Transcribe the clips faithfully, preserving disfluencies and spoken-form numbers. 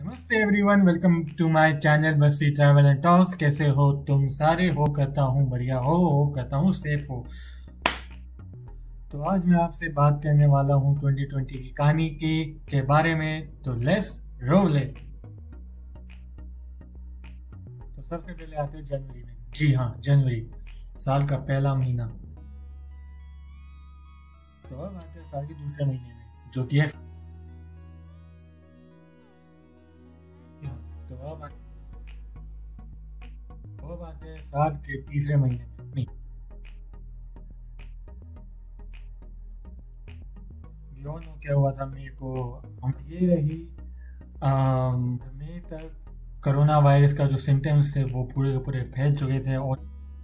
नमस्ते everyone, welcome to my channel Bassi travel and talks. कैसे हो तुम सारे? हो करता हूँ बढ़िया हो हो करता हूँ सेफ हो। तो आज मैं आपसे बात करने वाला हूँ ट्वेंटी ट्वेंटी की कहानी की के बारे में। तो लेट्स रोल इट। तो सबसे पहले आते हैं जनवरी में। जी हाँ, जनवरी, साल का पहला महीना। तो अब आते हैं साल के दूसरे महीने में, जो कि है। तो अब अब आते हैं साल के तीसरे महीने में। नहीं, यू नो क्या हुआ था मेरे को। हम ये रही मई तक कोरोना वायरस का जो सिम्टम्स थे वो पूरे के पूरे फैल चुके थे। और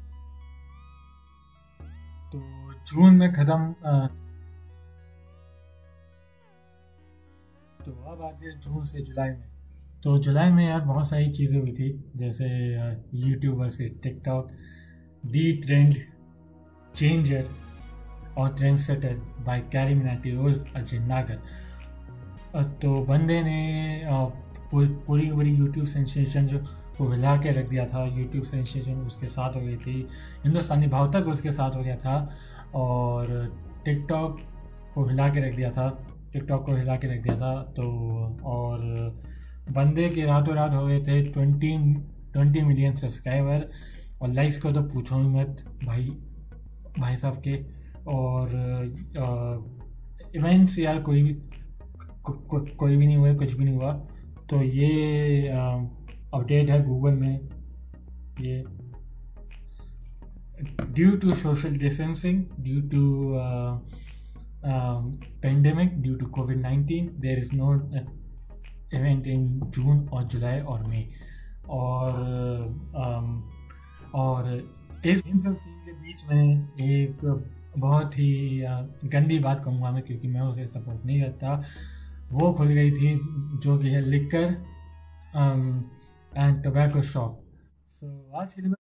तो जून में ख़त्म। तो अब आते हैं जून से जुलाई में। तो जुलाई में यार बहुत सारी चीज़ें हुई थी, जैसे यूट्यूबर से टिकटॉक, दी ट्रेंड चेंजर और trend setter by Carry Minati रोज अजय नागर। अ, तो बंदे ने अ, पूरी पूरी पूरी यूट्यूब सेंसेशन जो को हिला के रख दिया था। यूट्यूब सेंसेशन उसके साथ हो गई थी, हिंदुस्तानी भाव तक उसके साथ हो गया था, और टिकटॉक को हिला के रख दिया था टिकटॉक को हिला के रख दिया था। तो और बंदे के रातों रात हो गए थे ट्वेंटी ट्वेंटी मिलियन सब्सक्राइबर, और लाइक्स को तो पूछो ही मत भाई भाई साहब के। और इवेंट्स यार कोई भी को, को, कोई भी नहीं हुआ, कुछ भी नहीं हुआ। तो ये अपडेट है गूगल में। ये due to social distancing, due to pandemic, due to COVID nineteen, there is no event in June और जुलाई और मई। और um, और इस इन सब चीज़ के बीच में एक बहुत ही uh, गंदी बात कहूँगा मैं, क्योंकि मैं उसे सपोर्ट नहीं करता। वो खुल गई थी जो कि है liquor and tobacco shop. So आज के लिए